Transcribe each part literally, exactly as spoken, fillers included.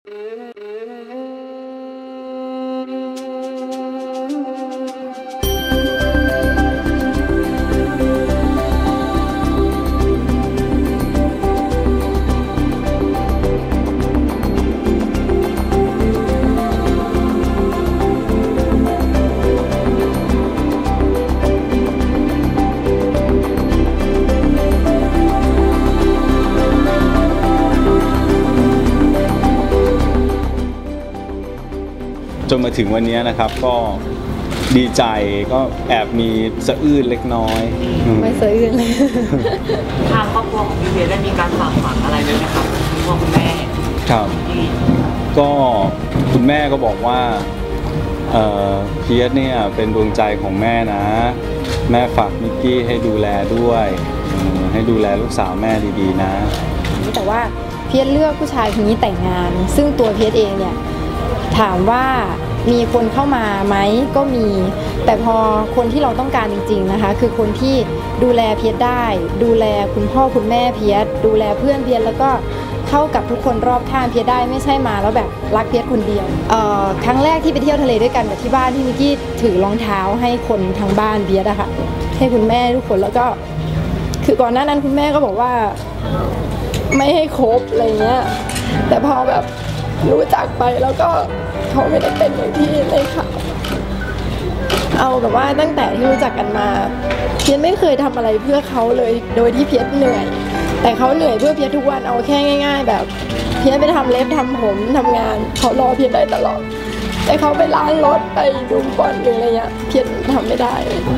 จนมาถึงวันนี้นะครับก็ดีใจก็แอบมีสะอื้นเล็กน้อยไม่สะอื้นเลยทางครอบครัวของพี่เพียรได้มีการฝากฝังอะไรเลยไหมครับคุณพ่อคุณแม่ครับก็คุณแม่ก็บอกว่าเอ่อเพียรเนี่ยเป็นดวงใจของแม่นะแม่ฝากมิกกี้ให้ดูแลด้วยให้ดูแลลูกสาวแม่ดีๆนะแต่ว่าเพียรเลือกผู้ชายคนนี้แต่งงานซึ่งตัวเพียรเองเนี่ยถามว่ามีคนเข้ามาไหมก็มีแต่พอคนที่เราต้องการจริงๆนะคะคือคนที่ดูแลเพียรได้ดูแลคุณพ่อคุณแม่เพียรดูแลเพื่อนเพียรแล้วก็เข้ากับทุกคนรอบข้างเพียรได้ไม่ใช่มาแล้วแบบรักเพียรคนเดียวเอ่อครั้งแรกที่ไปเที่ยวทะเลด้วยกันกับที่บ้านที่มิกกี้ถือรองเท้าให้คนทางบ้านเพียรอะค่ะให้คุณแม่ทุกคนแล้วก็คือก่อนหน้านั้นคุณแม่ก็บอกว่าไม่ให้คบอะไรเงี้ยแต่พอแบบรู้จักไปแล้วก็เขาไม่ได้เป็นอย่างที่ในข่าวเอาแบบว่าตั้งแต่ที่รู้จักกันมาเพียรไม่เคยทำอะไรเพื่อเขาเลยโดยที่เพียรเหนื่อยแต่เขาเหนื่อยเพื่อเพียรทุกวันเอาแค่ง่ายๆแบบเพียรไปทำเล็บทำผมทำงานเขารอเพียรได้ตลอดแต่เขาไปล้างรถไปดูบอลหรืออะไรเงี้ยเพียรทำไม่ได้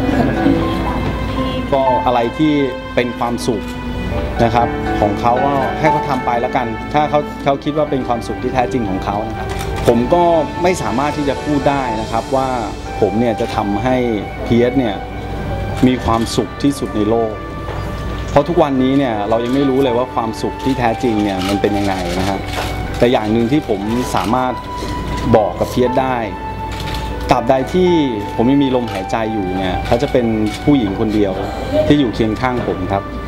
ก็อะไรที่เป็นความสุขนะครับของเขาก็ให้เขาทำไปแล้วกันถ้าเขาเขาคิดว่าเป็นความสุขที่แท้จริงของเขานะครับผมก็ไม่สามารถที่จะพูดได้นะครับว่าผมเนี่ยจะทำให้เพียรเนี่ยมีความสุขที่สุดในโลกเพราะทุกวันนี้เนี่ยเรายังไม่รู้เลยว่าความสุขที่แท้จริงเนี่ยมันเป็นยังไงนะครับแต่อย่างหนึ่งที่ผมสามารถบอกกับเพียรได้ตราบใดที่ผมยังมีลมหายใจอยู่เนี่ยเขาจะเป็นผู้หญิงคนเดียวที่อยู่เคียงข้างผมครับ